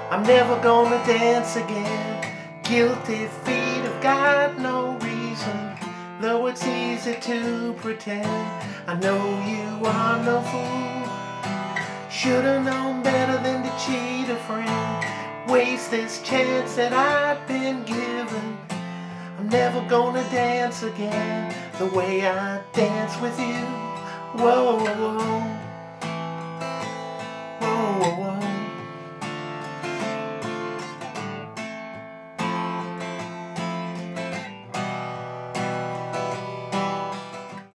I'm never gonna dance again. Guilty feet have got no reason, though it's easy to pretend. I know you are no fool. Should've known better than to cheat a friend, waste this chance that I've been given. I'm never gonna dance again the way I dance with you. Whoa, whoa, whoa.